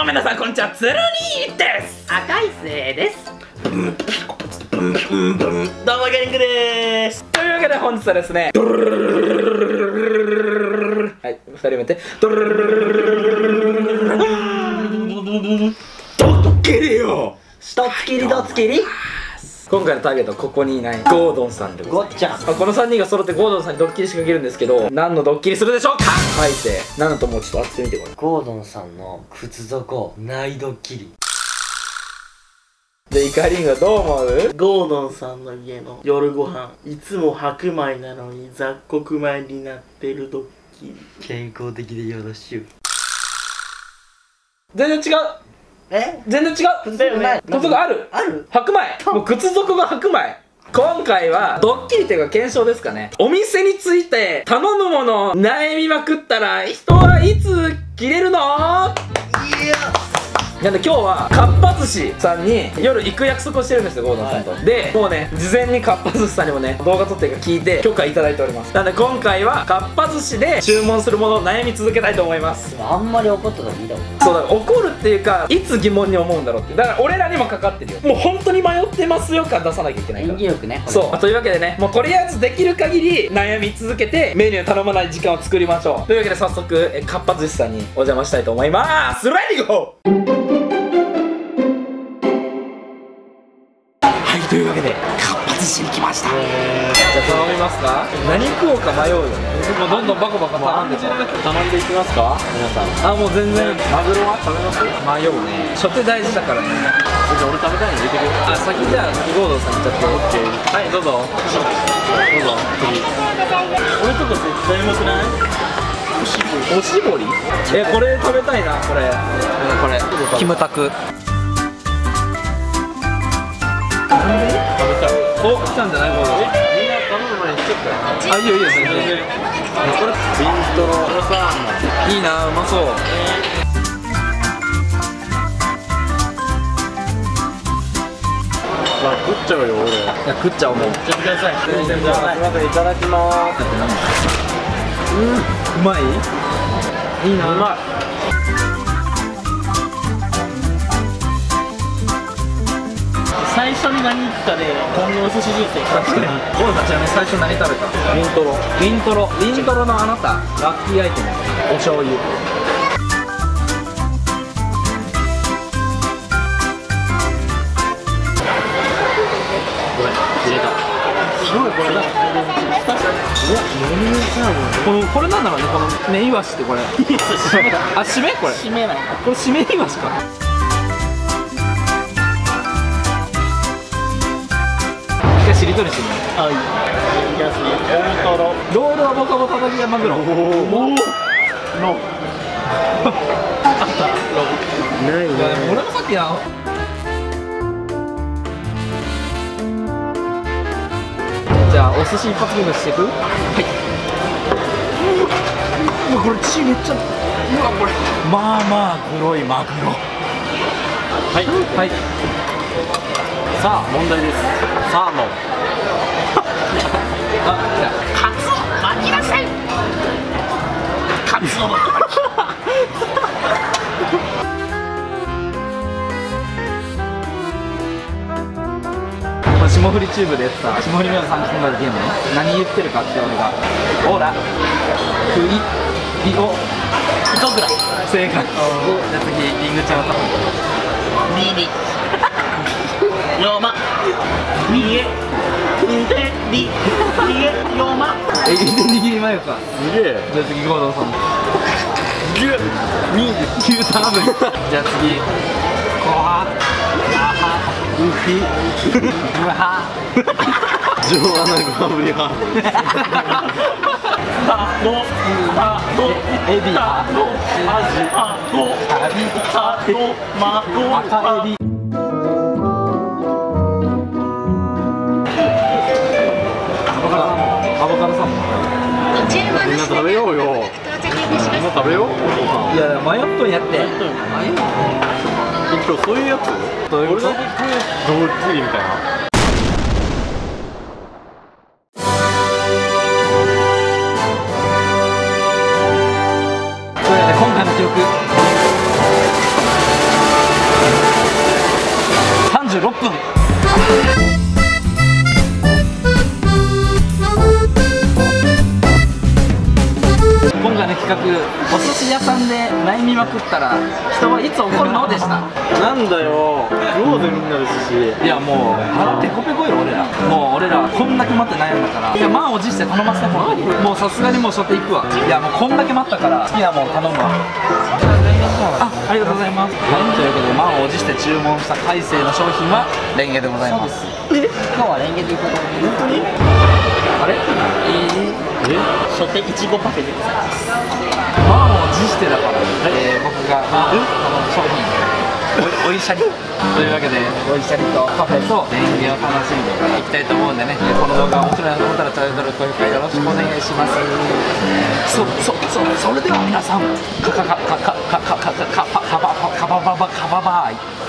も皆さんこんにちは、つるにーです。 赤いせいです。 どうもゲリングでーす。というわけで本日はですね、はい、2人目てドッキリよ。 一つきりどつきり。 今回のターゲットはここにいないゴードンさんでございます。ゴッちゃん。この3人が揃ってゴードンさんにドッキリ仕掛けるんですけど、何のドッキリするでしょうか。はい、て何だと思う？ちょっと当ててみてこれ。 ゴードンさんの靴底ないドッキリで、イカリンがどう思う？ ゴードンさんの家の夜ご飯、いつも白米なのに雑穀米になってるドッキリ。 健康的でよろしゅう。 全然違う。全然違う。 靴底ない。 靴底ある？ ある？ 白米。もう靴底が白米。今回はドッキリというか検証ですかね。お店について頼むもの悩みまくったら人はいつ切れるの？なんで今日はかっぱ寿司さんに夜行く約束をしてるんですよ、ゴードンさんと。で、もうね、事前にかっぱ寿司さんにもね、動画撮ってるから聞いて許可いただいております。なんで今回はかっぱ寿司で注文するものを悩み続けたいと思います。 あんまり怒ったの見たことない。 そうだ、怒るっていうか、いつ疑問に思うんだろうって。だから俺らにもかかってるよ。もう本当に迷ってますよ感出さなきゃいけないから。 演技力ね。 そう、というわけでね、もうとりあえずできる限り悩み続けてメニュー頼まない時間を作りましょう。というわけで早速かっぱ寿司さんにお邪魔したいと思います。レディゴー。はい、というわけでかっぱ寿司に来ました。じゃあ頼みますか。何食おうか迷うよね。もうどんどんバコバコ頼んで頼んでいきますか皆さん。あ、もう全然。マグロは食べます？迷うね。初手大事だからね。じゃあ俺食べたいの入れてくれ。あ、先じゃあゴードンさんいっちゃって。オッケー。はい、どうぞどうぞ次。 俺とか絶対うまくない？ おしぼり？これ食べたいな。これキムタク。食べたい。お、来たんじゃない？ゴードン。みんな頼む前に来ちゃったよ。あ、いいよいいよ全然。これビントロサーモン。いいな、うまそう。 食っちゃうよ俺。 いや、食っちゃおうもう。 ちょっとください。 すいません、いただきまーす。うまい？いいな。うまい。 最初に何言ったで今後の寿司人生確かに。 ゴードンさんちなみに最初何食べた？ ビントロ。 ビントロ。ビントロのあなた、ラッキーアイテム。お醤油。これなんだろうね、このメイワシってこれ。あ、締めこれ。 締めない。 これ締めイワシか。一回しりとりしてみよう。 あ、いい。いきますね。大トロ。 ロールはボカボカ叩きマグロ。 おお。の。あった。 ないいやでも俺もさっきじゃあお寿司一発目していく？はい。うわ、これ血めっちゃ。うわ、これまあまあ黒いマグロ。はいはい。 さあ問題です。サーモン。 あ、じゃあカツオ巻きなさい。カツオの。 霜降りチューブでやってた霜降り明星さんが考えたゲームね。何言ってるかって俺がほらクイリオイトグラ。 正解。じゃあ次リングちゃんを頼む。 リリ。ヨマ。ミエ。ミテリ。ミエ。ヨマ。 握りマヨか。 すげえ。 じゃあ次ゴードンさん。 牛ターブン。 じゃあ次コハウフィブハ上穴ゴブリハ。 タロタロエビタロアジタロタロマロ赤エビ。アボカドサーモン。 みんな食べようよ。みんな食べよう。 いや迷っとんやって。 今日そういうやつ？ どういうこと？ ドッキリみたいな。 というわけで今回の記録まくったら人はいつ怒るのでした。 なんだよ、食おうぜみんなですし。 いやもう腹ペコペコよ俺ら。もう俺らこんだけ待って悩んだから、いや満を持して頼ませてもらう。もうさすがにもう初手行くわ。いやもうこんだけ待ったから好きなもん頼むわ。ありがとうございます。はい、ということで満を持して注文した海星の商品はレンゲでございます。 今日はレンゲということで、本当にあれ初手いちごパフェでございます。 満を持してだから、僕が商品おいしゃりというわけで、おいしゃりとカフェとレンゲを楽しんでいきたいと思うんでね、この動画が面白いなと思ったらチャンネル登録、高評価よろしくお願いします。それでは皆さんカババイ。